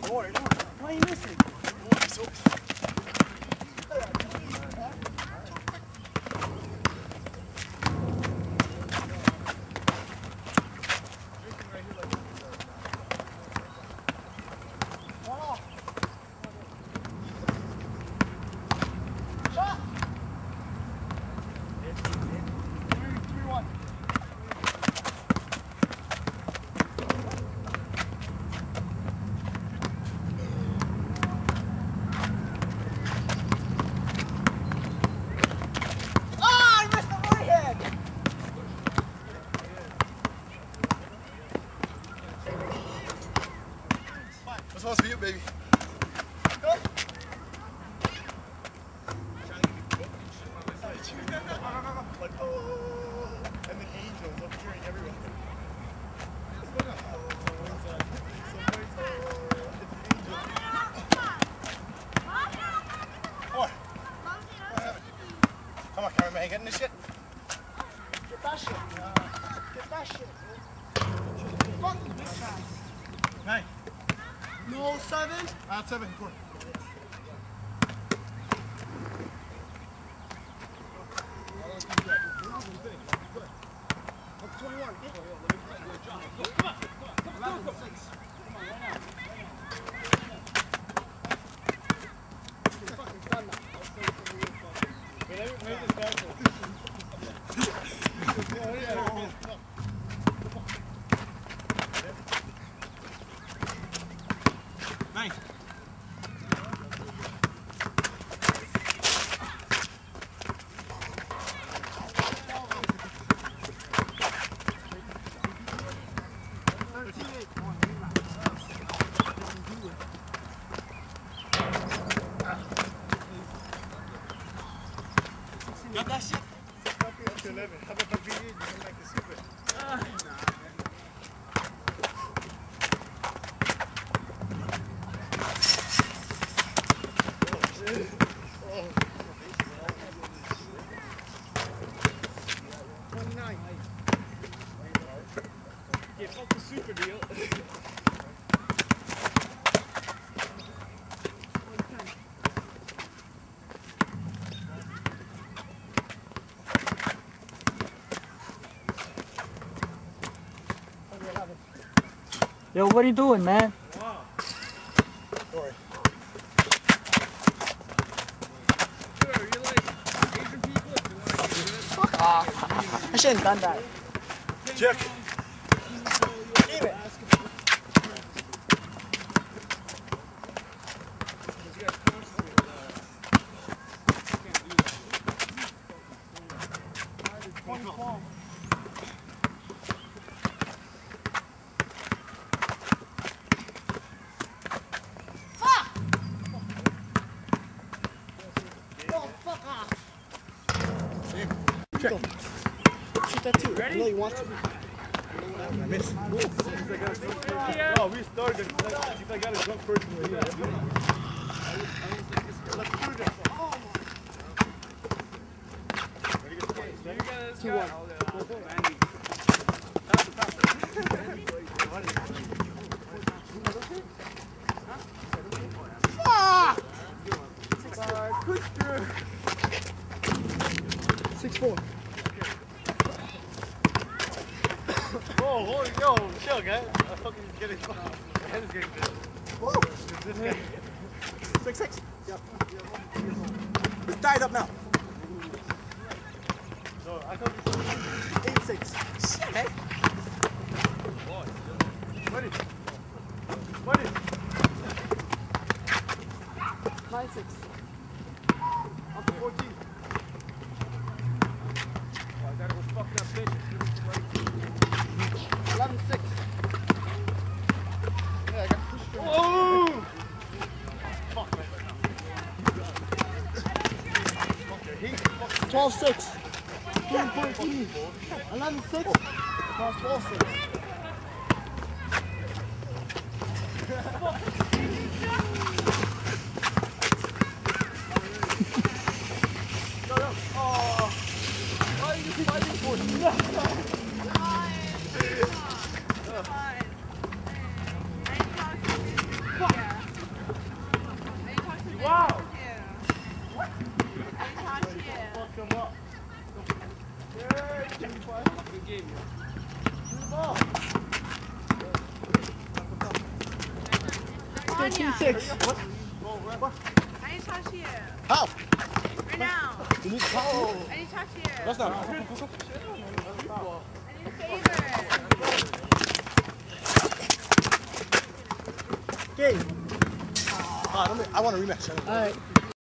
Don't worry. Why are you missing? What's supposed to be you, baby? Go. Like, oh, and the angels up cheering everyone. Come on, cameraman, you getting this shit? Get that shit. Get that shit. Fucking big time. 9. No, 7? 7. Go on. Got that shit? 11. How about the V8? You don't like the secret? Yeah, fuck the super deal. Yo, what are you doing, man? Wow. Sorry. Sure, you're like Asian people if you want to get good. Fuck off. I shouldn't have done that. Check. Leave it. Check. Shoot that too. Ready? I know you want to. I missed. No, we started. If I got a drunk person right here. Let's do this. 2-1. Fuck! 6-4. Oh, holy, yo, chill, guys. I fucking getting my head is getting big. Whoa! This guy. 6-6. Yep. It's tied up now. So I thought you 8-6. Okay. Ready? Ready? 9-6. Up to 14. Oh, I gotta go fuck that bitch. 11-6. Yeah, I got pushed through. Oh! Fuck, man. Fuck your heat. 12-6. 13-14. 11-6. 12-6. Why are you fighting for nothing? Fuck. 15, 6. I need to talk to you. How? Right now. You need to follow. I need to talk to you. That's not. I need a favor. Game. I want a rematch. All right.